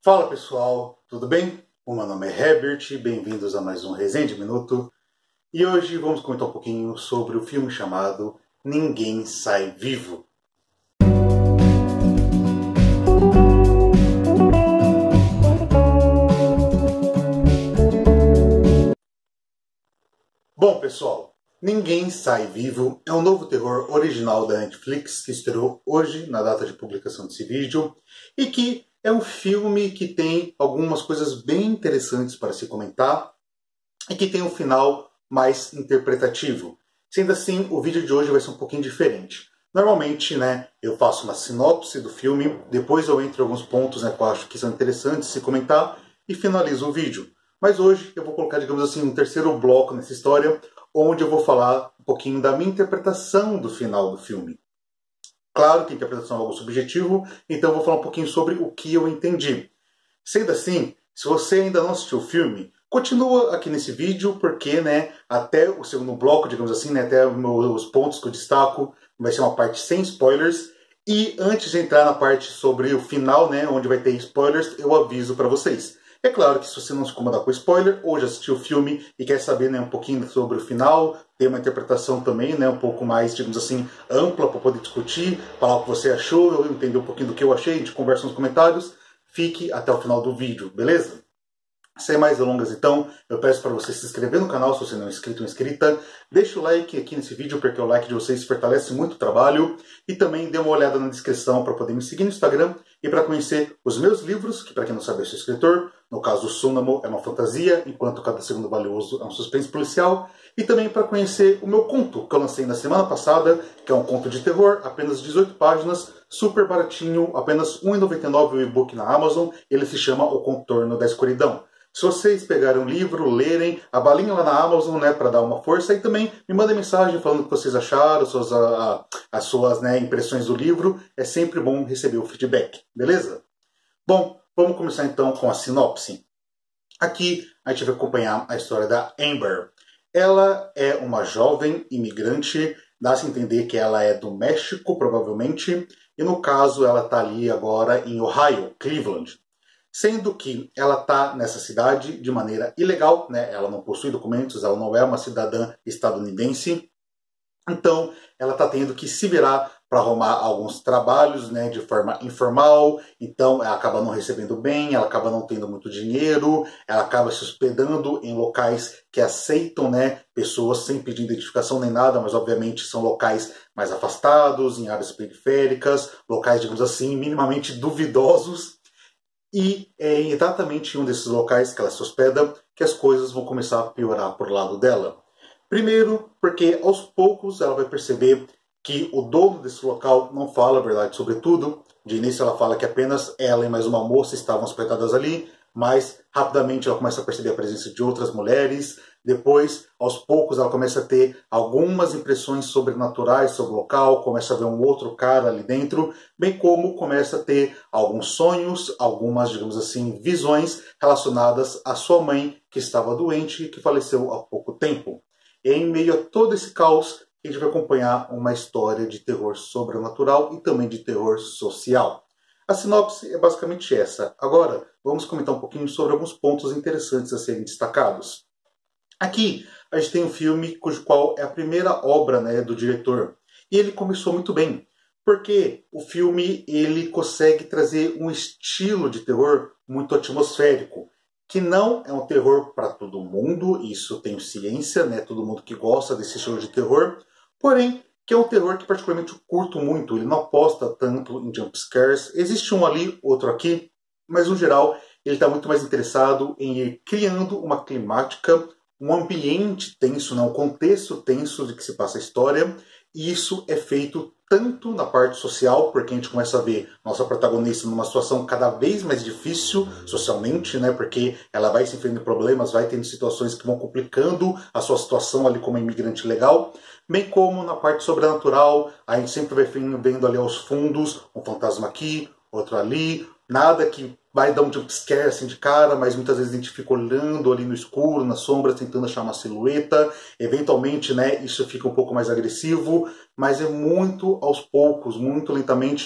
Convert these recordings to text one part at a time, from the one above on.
Fala pessoal, tudo bem? O meu nome é Herbert, bem-vindos a mais um Resenha de Minuto. E hoje vamos comentar um pouquinho sobre o filme chamado Ninguém Sai Vivo. Bom pessoal, Ninguém Sai Vivo é um novo terror original da Netflix que estreou hoje, na data de publicação desse vídeo, e que é um filme que tem algumas coisas bem interessantes para se comentar e que tem um final mais interpretativo. Sendo assim, o vídeo de hoje vai ser um pouquinho diferente. Normalmente, eu faço uma sinopse do filme, depois eu entro em alguns pontos que eu acho que são interessantes se comentar e finalizo o vídeo. Mas hoje eu vou colocar, digamos assim, um terceiro bloco nessa história, onde eu vou falar um pouquinho da minha interpretação do final do filme. Claro que a interpretação é algo subjetivo, então eu vou falar um pouquinho sobre o que eu entendi. Sendo assim, se você ainda não assistiu o filme, continua aqui nesse vídeo, porque até o segundo bloco, digamos assim, até os pontos que eu destaco, vai ser uma parte sem spoilers. E antes de entrar na parte sobre o final, onde vai ter spoilers, eu aviso para vocês. É claro que se você não se incomodar com spoiler, ou já assistiu o filme e quer saber um pouquinho sobre o final, ter uma interpretação também um pouco mais, digamos assim, ampla para poder discutir, falar o que você achou, eu entender um pouquinho do que eu achei, a gente conversa nos comentários, fique até o final do vídeo, beleza? Sem mais delongas então, eu peço para você se inscrever no canal se você não é inscrito ou inscrita, deixa o like aqui nesse vídeo porque o like de vocês fortalece muito o trabalho e também dê uma olhada na descrição para poder me seguir no Instagram e para conhecer os meus livros, que para quem não sabe eu sou escritor, no caso o Súnamo é uma fantasia, enquanto Cada Segundo Valioso é um suspense policial, e também para conhecer o meu conto que eu lancei na semana passada, que é um conto de terror, apenas 18 páginas, super baratinho, apenas R$ 1,99 o e-book na Amazon, ele se chama O Contorno da Escuridão. Se vocês pegarem um livro, lerem, abalem lá na Amazon para dar uma força e também me mandem mensagem falando o que vocês acharam, as suas impressões do livro. É sempre bom receber o feedback, beleza? Bom, vamos começar então com a sinopse. Aqui a gente vai acompanhar a história da Amber. Ela é uma jovem imigrante, dá-se a entender que ela é do México, provavelmente, e no caso ela está ali agora em Ohio, Cleveland. Sendo que ela está nessa cidade de maneira ilegal, ela não possui documentos, ela não é uma cidadã estadunidense, então ela está tendo que se virar para arrumar alguns trabalhos de forma informal, então ela acaba não recebendo bem, ela acaba não tendo muito dinheiro, ela acaba se hospedando em locais que aceitam pessoas sem pedir identificação nem nada, mas obviamente são locais mais afastados, em áreas periféricas, locais, digamos assim, minimamente duvidosos. E é exatamente em um desses locais que ela se hospeda que as coisas vão começar a piorar por lado dela. Primeiro, porque aos poucos ela vai perceber que o dono desse local não fala a verdade sobre tudo. De início ela fala que apenas ela e mais uma moça estavam hospedadas ali, mas rapidamente ela começa a perceber a presença de outras mulheres. Depois, aos poucos, ela começa a ter algumas impressões sobrenaturais sobre o local, começa a ver um outro cara ali dentro, bem como começa a ter alguns sonhos, algumas, digamos assim, visões relacionadas à sua mãe, que estava doente e que faleceu há pouco tempo. E em meio a todo esse caos, a gente vai acompanhar uma história de terror sobrenatural e também de terror social. A sinopse é basicamente essa. Agora, vamos comentar um pouquinho sobre alguns pontos interessantes a serem destacados. Aqui a gente tem um filme cujo qual é a primeira obra do diretor. E ele começou muito bem, porque o filme ele consegue trazer um estilo de terror muito atmosférico, que não é um terror para todo mundo, isso tenho ciência, todo mundo que gosta desse estilo de terror, porém que é um terror que particularmente eu curto muito, ele não aposta tanto em jumpscares, existe um ali, outro aqui, mas no geral ele está muito mais interessado em ir criando uma climática, um ambiente tenso, um contexto tenso de que se passa a história, e isso é feito tanto na parte social, porque a gente começa a ver nossa protagonista numa situação cada vez mais difícil socialmente, porque ela vai se enfrentando problemas, vai tendo situações que vão complicando a sua situação ali como imigrante legal, bem como na parte sobrenatural, a gente sempre vai vendo ali aos fundos, um fantasma aqui, outro ali, nada que vai dar um jumpscare assim de cara, mas muitas vezes a gente fica olhando ali no escuro, na sombra, tentando achar uma silhueta. Eventualmente, isso fica um pouco mais agressivo, mas é muito aos poucos, muito lentamente,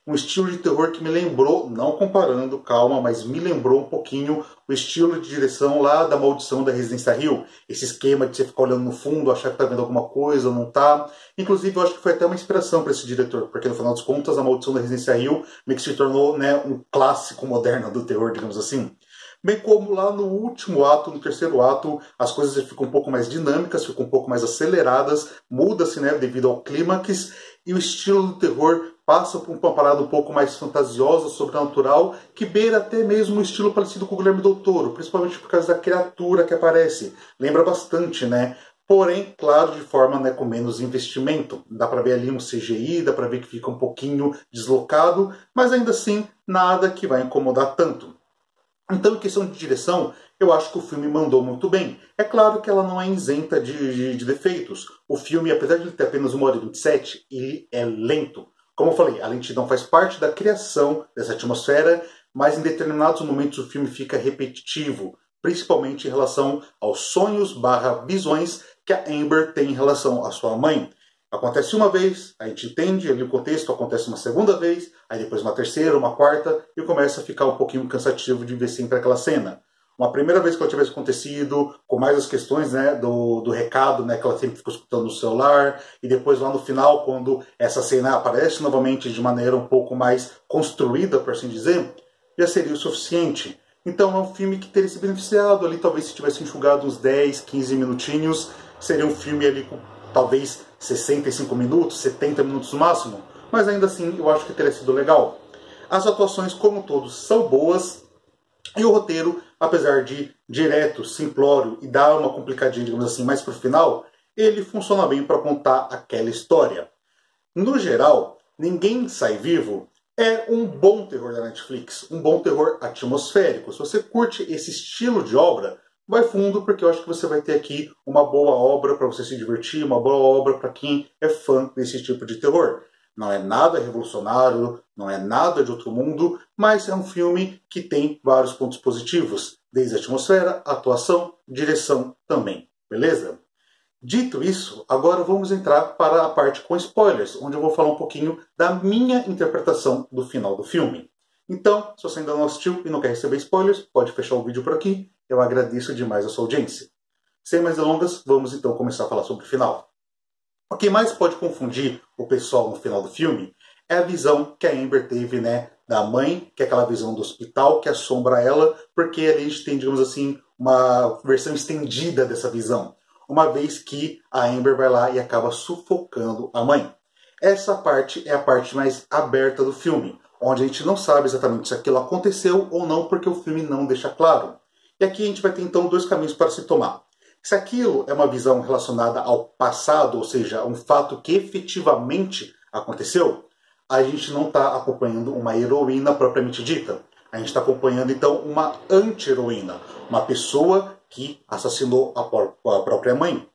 um estilo de terror que me lembrou, não comparando, calma, mas me lembrou um pouquinho o estilo de direção lá da Maldição da Residência Hill. Esse esquema de você ficar olhando no fundo, achar que tá vendo alguma coisa ou não tá. Inclusive, eu acho que foi até uma inspiração para esse diretor, porque no final das contas, a Maldição da Residência Hill meio que se tornou, né, um clássico moderno do terror, digamos assim. Bem como lá no último ato, no terceiro ato, as coisas ficam um pouco mais dinâmicas, ficam um pouco mais aceleradas, muda-se, né, devido ao clímax, e o estilo do terror passa por uma parada um pouco mais fantasiosa, sobrenatural, que beira até mesmo um estilo parecido com o Guilherme Del Toro, principalmente por causa da criatura que aparece. Lembra bastante, né? Porém, claro, de forma, né, com menos investimento. Dá pra ver ali um CGI, dá pra ver que fica um pouquinho deslocado, mas ainda assim, nada que vai incomodar tanto. Então, em questão de direção, eu acho que o filme mandou muito bem. É claro que ela não é isenta de defeitos. O filme, apesar de ele ter apenas 1h27, ele é lento. Como eu falei, a lentidão faz parte da criação dessa atmosfera, mas em determinados momentos o filme fica repetitivo, principalmente em relação aos sonhos/visões que a Amber tem em relação à sua mãe. Acontece uma vez, a gente entende ali o contexto, acontece uma segunda vez, aí depois uma terceira, uma quarta, e começa a ficar um pouquinho cansativo de ver sempre aquela cena. Uma primeira vez que ela tivesse acontecido, com mais as questões, né, do recado, né, que ela sempre ficou escutando no celular, e depois lá no final, quando essa cena aparece novamente de maneira um pouco mais construída, por assim dizer, já seria o suficiente. Então é um filme que teria se beneficiado ali, talvez se tivesse enxugado uns 10, 15 minutinhos, seria um filme ali com talvez 65 minutos, 70 minutos no máximo, mas ainda assim eu acho que teria sido legal. As atuações, como todos, são boas, e o roteiro, apesar de direto, simplório e dar uma complicadinha, digamos assim, mais pro final, ele funciona bem para contar aquela história. No geral, Ninguém Sai Vivo é um bom terror da Netflix, um bom terror atmosférico. Se você curte esse estilo de obra, vai fundo, porque eu acho que você vai ter aqui uma boa obra para você se divertir, uma boa obra para quem é fã desse tipo de terror. Não é nada revolucionário, não é nada de outro mundo, mas é um filme que tem vários pontos positivos, desde a atmosfera, atuação, direção também, beleza? Dito isso, agora vamos entrar para a parte com spoilers, onde eu vou falar um pouquinho da minha interpretação do final do filme. Então, se você ainda não assistiu e não quer receber spoilers, pode fechar o vídeo por aqui. Eu agradeço demais a sua audiência. Sem mais delongas, vamos então começar a falar sobre o final. O que mais pode confundir o pessoal no final do filme é a visão que a Amber teve, né, da mãe, que é aquela visão do hospital que assombra ela, porque ali a gente tem, digamos assim, uma versão estendida dessa visão, uma vez que a Amber vai lá e acaba sufocando a mãe. Essa parte é a parte mais aberta do filme, onde a gente não sabe exatamente se aquilo aconteceu ou não, porque o filme não deixa claro. E aqui a gente vai ter então dois caminhos para se tomar. Se aquilo é uma visão relacionada ao passado, ou seja, um fato que efetivamente aconteceu, a gente não está acompanhando uma heroína propriamente dita. A gente está acompanhando então uma anti-heroína, uma pessoa que assassinou a própria mãe.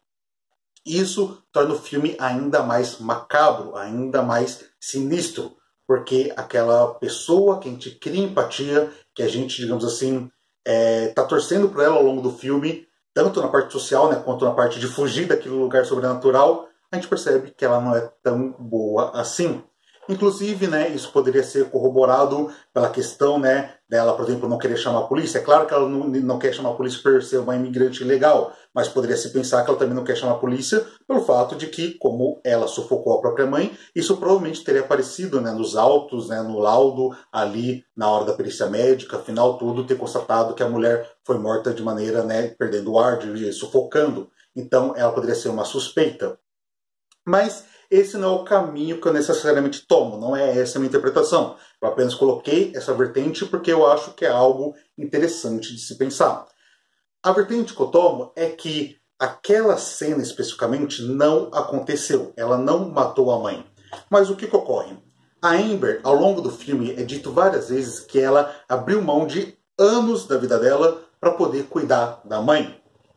Isso torna o filme ainda mais macabro, ainda mais sinistro, porque aquela pessoa que a gente cria empatia, que a gente, digamos assim, está torcendo por ela ao longo do filme, tanto na parte social, né, quanto na parte de fugir daquele lugar sobrenatural, a gente percebe que ela não é tão boa assim. Inclusive, né, isso poderia ser corroborado pela questão, né, dela, por exemplo, não querer chamar a polícia. É claro que ela não quer chamar a polícia por ser uma imigrante ilegal, mas poderia se pensar que ela também não quer chamar a polícia pelo fato de que, como ela sufocou a própria mãe, isso provavelmente teria aparecido, né, nos autos, né, no laudo, ali na hora da perícia médica, afinal tudo, ter constatado que a mulher foi morta de maneira, né, perdendo o ar, sufocando. Então ela poderia ser uma suspeita. Mas esse não é o caminho que eu necessariamente tomo, não é essa a minha interpretação. Eu apenas coloquei essa vertente porque eu acho que é algo interessante de se pensar. A vertente que eu tomo é que aquela cena especificamente não aconteceu, ela não matou a mãe. Mas o que ocorre? A Amber, ao longo do filme, é dito várias vezes que ela abriu mão de anos da vida dela para poder cuidar da mãe.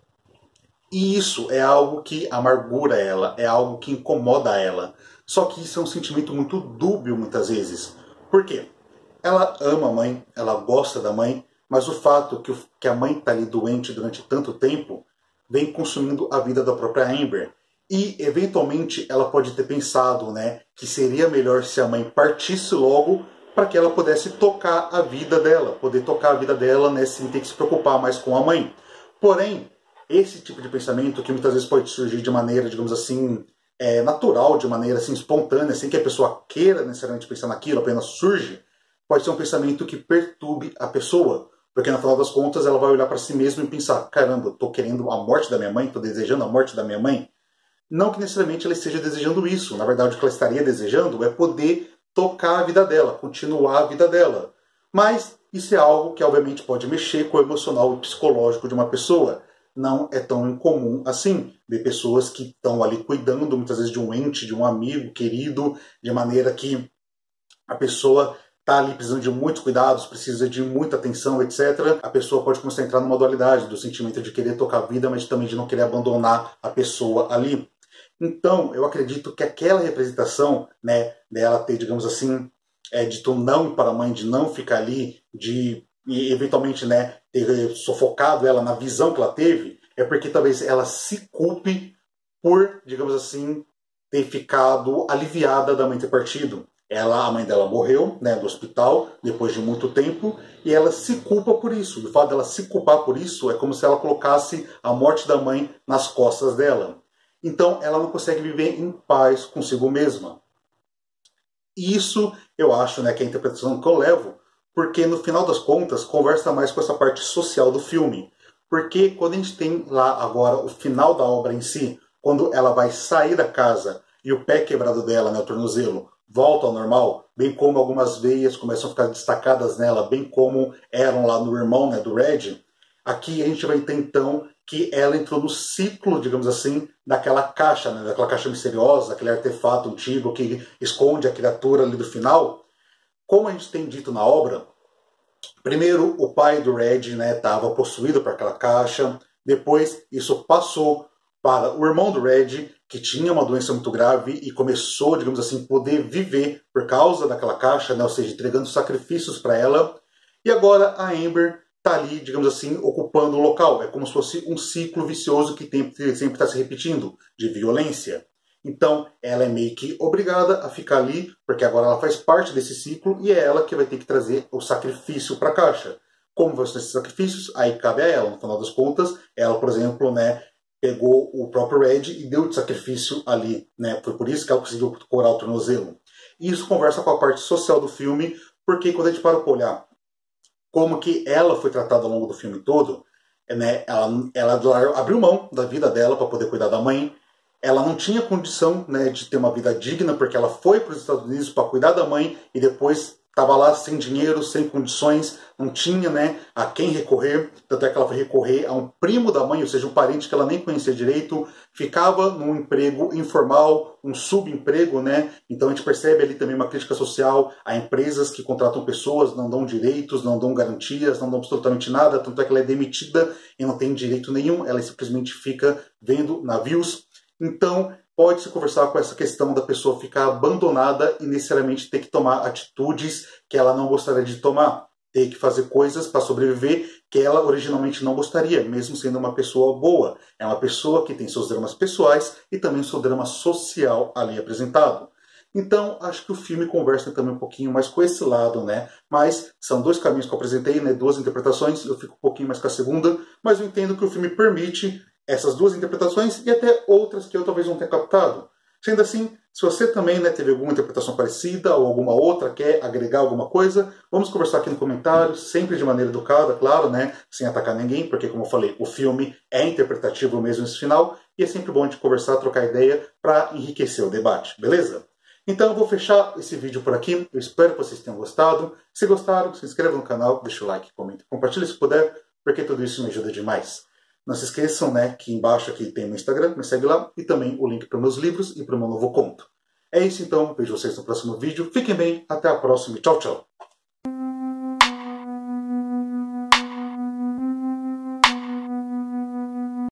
E isso é algo que amargura ela, é algo que incomoda ela. Só que isso é um sentimento muito dúbio muitas vezes. Por quê? Ela ama a mãe, ela gosta da mãe, mas o fato que a mãe está ali doente durante tanto tempo vem consumindo a vida da própria Amber. E, eventualmente, ela pode ter pensado, né, que seria melhor se a mãe partisse logo para que ela pudesse tocar a vida dela, poder tocar a vida dela, né, sem ter que se preocupar mais com a mãe. Porém, esse tipo de pensamento, que muitas vezes pode surgir de maneira, digamos assim, natural, de maneira assim, espontânea, sem que a pessoa queira necessariamente pensar naquilo, apenas surge, pode ser um pensamento que perturbe a pessoa. Porque no final das contas ela vai olhar para si mesma e pensar, caramba, eu estou querendo a morte da minha mãe, estou desejando a morte da minha mãe. Não que necessariamente ela esteja desejando isso. Na verdade, o que ela estaria desejando é poder tocar a vida dela, continuar a vida dela. Mas isso é algo que obviamente pode mexer com o emocional e psicológico de uma pessoa. Não é tão incomum assim ver pessoas que estão ali cuidando muitas vezes de um ente, de um amigo querido, de maneira que a pessoa está ali precisando de muitos cuidados, precisa de muita atenção, etc. A pessoa pode começar a entrar numa dualidade do sentimento de querer tocar a vida, mas também de não querer abandonar a pessoa ali. Então, eu acredito que aquela representação, né, dela ter, digamos assim, dito não para a mãe, de não ficar ali, de e eventualmente, né, ter sufocado ela na visão que ela teve, é porque talvez ela se culpe por, digamos assim, ter ficado aliviada da mãe ter partido. A mãe dela morreu, né, do hospital depois de muito tempo, e ela se culpa por isso. O fato dela se culpar por isso é como se ela colocasse a morte da mãe nas costas dela. Então ela não consegue viver em paz consigo mesma. E isso eu acho, né, que é a interpretação que eu levo, porque no final das contas conversa mais com essa parte social do filme. Porque quando a gente tem lá agora o final da obra em si, quando ela vai sair da casa e o pé quebrado dela, né, o tornozelo, volta ao normal, bem como algumas veias começam a ficar destacadas nela, bem como eram lá no irmão, né, do Red, aqui a gente vai ter então que ela entrou no ciclo, digamos assim, daquela caixa, né, daquela caixa misteriosa, aquele artefato antigo que esconde a criatura ali do final. Como a gente tem dito na obra, primeiro o pai do Red, né, estava possuído por aquela caixa, depois isso passou para o irmão do Red, que tinha uma doença muito grave e começou, digamos assim, poder viver por causa daquela caixa, né, ou seja, entregando sacrifícios para ela. E agora a Amber está ali, digamos assim, ocupando o local. É como se fosse um ciclo vicioso que sempre está se repetindo, de violência. Então, ela é meio que obrigada a ficar ali, porque agora ela faz parte desse ciclo e é ela que vai ter que trazer o sacrifício para a caixa. Como vão ser esses sacrifícios? Aí cabe a ela. No final das contas, ela, por exemplo, né, pegou o próprio Red e deu de sacrifício ali. Né? Foi por isso que ela conseguiu curar o tornozelo. E isso conversa com a parte social do filme, porque quando a gente para olhar como que ela foi tratada ao longo do filme todo, né, ela abriu mão da vida dela para poder cuidar da mãe. Ela não tinha condição, né, de ter uma vida digna, porque ela foi para os Estados Unidos para cuidar da mãe e depois estava lá sem dinheiro, sem condições, não tinha, né, a quem recorrer. Tanto é que ela foi recorrer a um primo da mãe, ou seja, um parente que ela nem conhecia direito, ficava num emprego informal, um subemprego, né? Então a gente percebe ali também uma crítica social a empresas que contratam pessoas, não dão direitos, não dão garantias, não dão absolutamente nada, tanto é que ela é demitida e não tem direito nenhum, ela simplesmente fica vendo navios. Então, pode-se conversar com essa questão da pessoa ficar abandonada e necessariamente ter que tomar atitudes que ela não gostaria de tomar. Ter que fazer coisas para sobreviver que ela originalmente não gostaria, mesmo sendo uma pessoa boa. É uma pessoa que tem seus dramas pessoais e também seu drama social ali apresentado. Então, acho que o filme conversa também um pouquinho mais com esse lado, né? Mas são dois caminhos que eu apresentei, né? Duas interpretações, eu fico um pouquinho mais com a segunda, mas eu entendo que o filme permite essas duas interpretações e até outras que eu talvez não tenha captado. Sendo assim, se você também, né, teve alguma interpretação parecida ou alguma outra, quer agregar alguma coisa, vamos conversar aqui no comentário, sempre de maneira educada, claro, né, sem atacar ninguém, porque como eu falei, o filme é interpretativo mesmo nesse final, e é sempre bom a gente conversar, trocar ideia para enriquecer o debate, beleza? Então eu vou fechar esse vídeo por aqui, eu espero que vocês tenham gostado. Se gostaram, se inscreva no canal, deixa o like, comenta, compartilha se puder, porque tudo isso me ajuda demais. Não se esqueçam, né, que embaixo aqui tem meu Instagram, me segue lá, e também o link para meus livros e para o meu novo conto. É isso então, vejo vocês no próximo vídeo, fiquem bem, até a próxima e tchau, tchau!